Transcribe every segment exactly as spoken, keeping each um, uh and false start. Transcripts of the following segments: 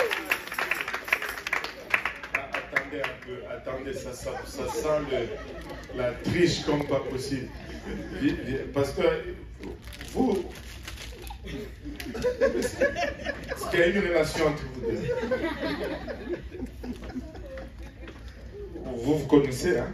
Attendez un peu, attendez, ça, ça, ça sent le, la triche comme pas possible. Parce que vous, est-ce qu'il y a une relation entre vous deux? Vous vous connaissez, hein?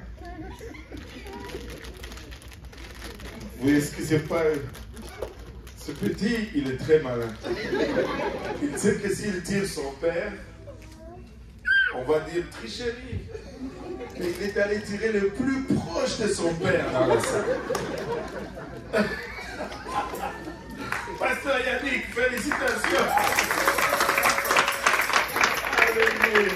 Vous excusez pas, ce petit, il est très malin. Il sait que s'il tire son père, on va dire tricherie. Il est allé tirer le plus proche de son père dans la salle. Pasteur Yannick, félicitations. Alléluia.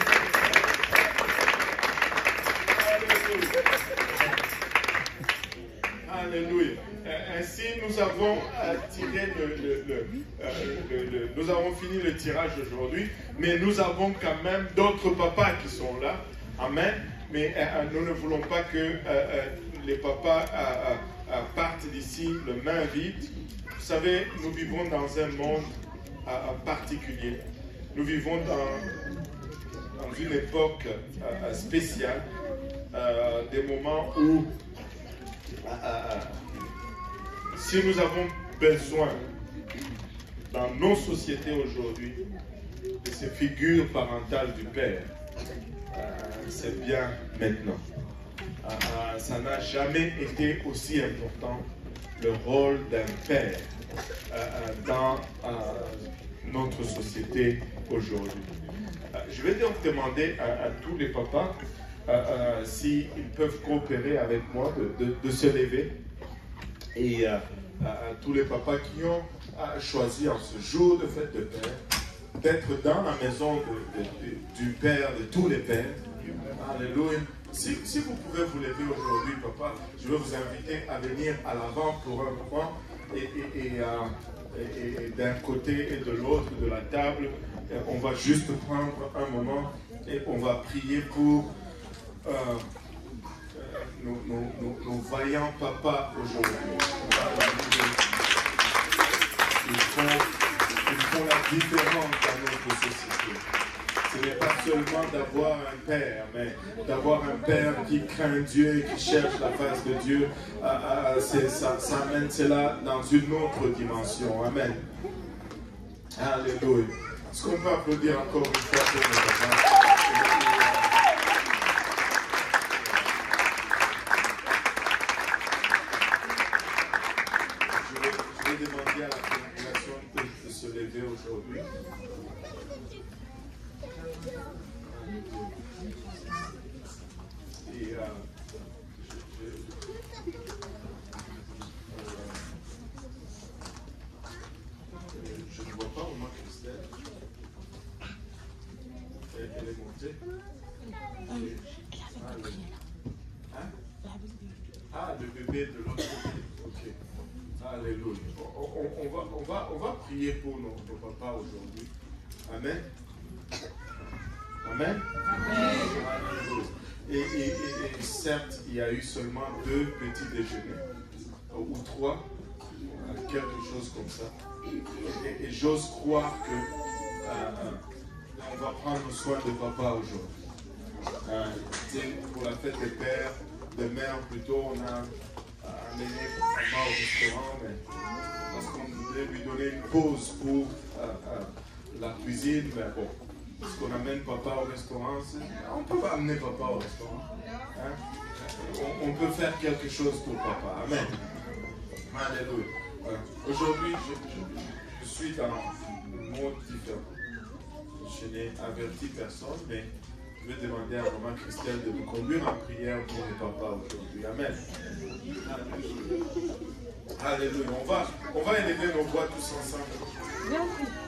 Alléluia. Alléluia. Ainsi, nous avons tiré le, le, le, le, le, nous avons fini le tirage aujourd'hui, mais nous avons quand même d'autres papas qui sont là. Amen. Mais euh, nous ne voulons pas que euh, euh, les papas euh, euh, partent d'ici le main vide. Vous savez, nous vivons dans un monde euh, particulier. Nous vivons dans, dans une époque euh, spéciale, euh, des moments où euh, si nous avons besoin dans nos sociétés aujourd'hui de ces figures parentales du Père, euh, c'est bien maintenant. Euh, ça n'a jamais été aussi important le rôle d'un père euh, dans euh, notre société aujourd'hui. Euh, je vais donc demander à, à tous les papas euh, euh, s'ils peuvent coopérer avec moi de, de, de se lever. Et euh, à tous les papas qui ont euh, choisi en ce jour de fête de Père d'être dans la maison de, de, de, du Père, de tous les pères. Alléluia. Si, si vous pouvez vous lever aujourd'hui, papa, je vais vous inviter à venir à l'avant pour un moment et, et, et, euh, et, et d'un côté et de l'autre de la table, on va juste prendre un moment et on va prier pour euh, Nos, nos, nos, nos vaillants papas aujourd'hui. Ils font, ils font la différence dans notre société. Ce n'est pas seulement d'avoir un père, mais d'avoir un père qui craint Dieu et qui cherche la face de Dieu. Euh, euh, ça, ça amène cela dans une autre dimension. Amen. Alléluia. Est-ce qu'on peut applaudir encore une fois pour nos papas? Demander à la congrégation de, de se lever aujourd'hui. Et euh, je, je, euh, je ne vois pas au moins Christelle. Elle, elle est montée. Et, ah, le, hein? Ah, le bébé de l'autre côté. Ok. Alléluia. On, on, on, va, on, va, on va prier pour nos, nos papas aujourd'hui. Amen. Amen. Amen. Et, et, et, et certes, il y a eu seulement deux petits déjeuners, ou trois, quelque chose comme ça. Et, et j'ose croire que euh, on va prendre soin de papa aujourd'hui. Euh, pour la fête des pères, des mères plutôt, on a amené papa au restaurant, mais parce qu'on voulait lui donner une pause pour euh, euh, la cuisine, mais bon, parce qu'on amène papa au restaurant, on ne peut pas amener papa au restaurant. Hein? On, on peut faire quelque chose pour papa. Amen. Alléluia. Voilà. Aujourd'hui, je, je, je suis dans un monde différent. Je n'ai averti personne, mais je vais demander à maman Christelle de nous conduire en prière pour les papas aujourd'hui. Amen. Alléluia. Alléluia. On va, on va élever nos voix tous ensemble.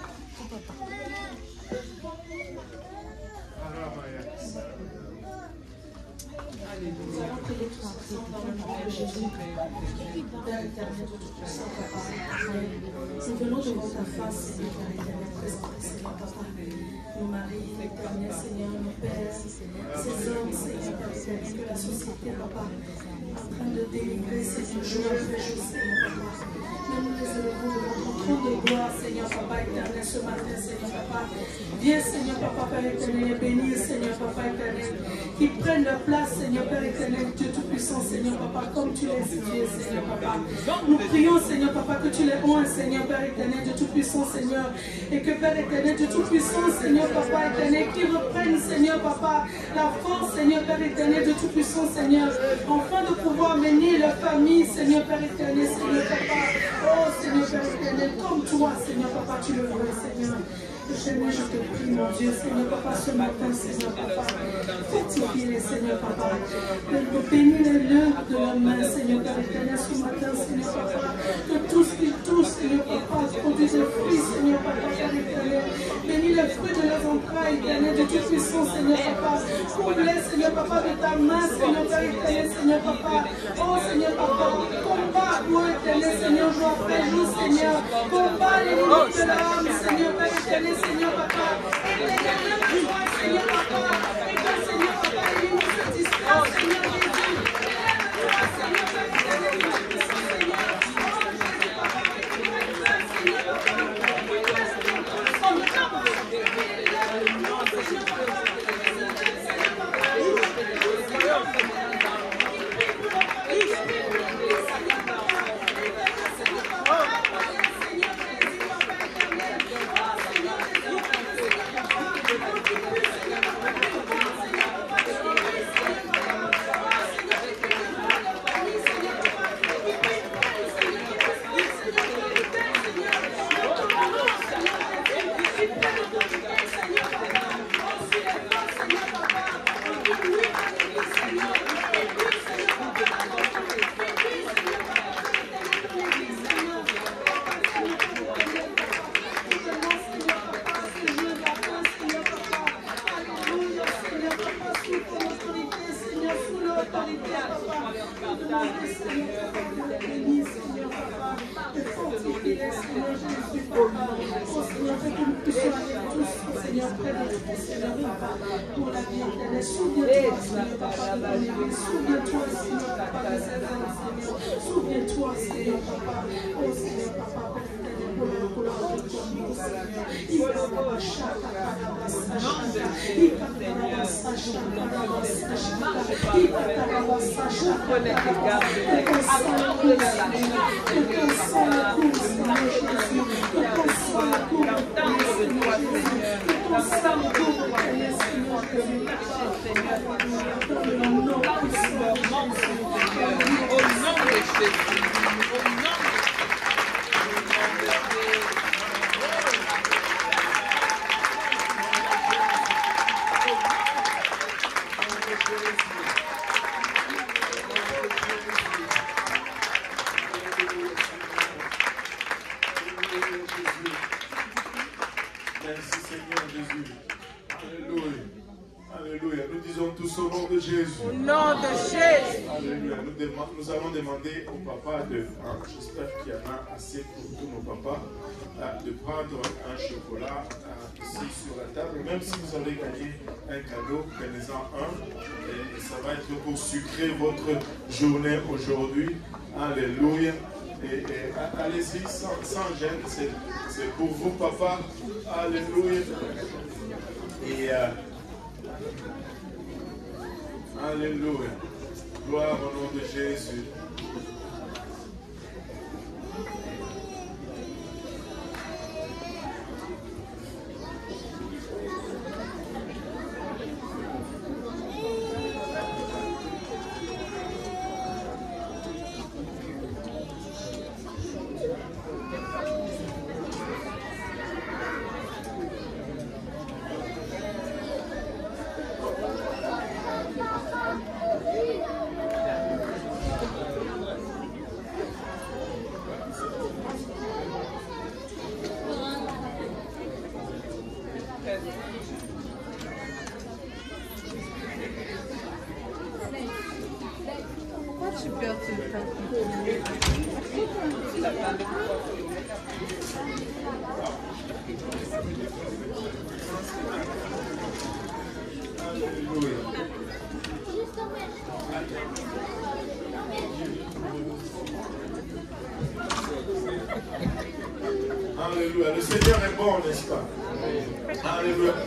Nous allons prier tous ensemble dans le nom de Jésus. Père éternel, tout sang, papa. Nous venons devant ta face, Seigneur, éternel, présenter, Seigneur, papa. Nos maris, éternel, Seigneur, nos pères, ces hommes, Seigneur, éternel, que la société, papa, en train de délivrer, Seigneur, jour après jour, Seigneur, papa. Seigneur, nous les élevons devant ton trône de gloire, Seigneur, Papa éternel, ce matin, Seigneur, Papa. Viens, Seigneur, Papa, Père éternel, et bénis, Seigneur, Papa éternel, qui prennent leur place, Seigneur, Père éternel, Dieu Tout-Puissant, Seigneur, Papa, comme tu l'as institué, Seigneur, Papa. Nous prions, Seigneur, Papa, que tu les oins, Seigneur, Père éternel, Dieu Tout-Puissant, Seigneur, et que Père éternel, Dieu Tout-Puissant, Seigneur, Papa éternel, qui reprenne, Seigneur, Papa, la force, Seigneur, Père éternel, Dieu Tout-Puissant, Seigneur, afin de pouvoir mener leur famille, Seigneur, Père éternel, Seigneur, Papa, oh, Seigneur, Père éternel, comme toi, Seigneur, Papa, tu le veux, Seigneur. Seigneur, je te prie, mon Dieu, Seigneur, Papa, ce matin, Seigneur, Papa, fortifie-les, Seigneur, Papa, bénis les lèvres de leurs mains, Seigneur, Père éternel, ce matin, Seigneur, Papa, que tout ce qu'ils touchent, Seigneur, Papa, produise des fruits, Seigneur, Papa, Père éternel, bénis les fruits de leurs entrailles, éternel, de toute puissance, Seigneur, Papa, comble-les, Seigneur, Papa, de ta main, Seigneur, Père éternel, Seigneur, Papa, oh, Seigneur, Papa, combat pour eux, éternel, Seigneur, jour après jour, Seigneur, combat les limites de l'âme, Seigneur, Père éternel, Seigneur, Papa, et les derniers la joie, Seigneur, Papa, et que, Seigneur, Papa, les limites se dispersent, Seigneur, Jésus, élève-toi, Seigneur, Père éternel, de toute puissance, Seigneur, oh, Jésus, Papa, élève-toi, Seigneur, Papa, élève-toi, Seigneur, Papa, élève-toi, Seigneur, Papa, pour la vie éternelle. Souviens-toi, Seigneur, Papa, de ton Église. Souviens-toi, Seigneur, Papa, de ces hommes, Seigneur. Souviens-toi, Seigneur, Papa. Oh, Seigneur, Papa, pour le couloir de ton nom, Seigneur. Il va avoir chaque il va avoir sa chaque il va avoir sa chaque que ton sang coule, Seigneur. Que ton sang coule, Seigneur Jésus. Que ton sang coule, Seigneur Jésus. Que ton sang coule, Seigneur Jésus. Dans le nom puissant de Jésus. Au nom de Jésus. Au nom de Merci Seigneur Jésus. Alléluia. Alléluia. Nous disons tous au nom de Jésus. Au nom de Jésus. Alléluia. Nous, demandons, nous allons demander au papa de, hein, j'espère qu'il y en a assez pour tous nos papas, euh, de prendre un chocolat euh, ici sur la table. Même si vous avez gagné un cadeau, prenez-en un. Et ça va être pour sucrer votre journée aujourd'hui. Alléluia. Et, et allez-y sans, sans gêne, c'est pour vous, papa. Alléluia. Et euh, alléluia. Gloire au nom de Jésus. Alléluia. Le Seigneur est bon, n'est-ce pas? Alléluia.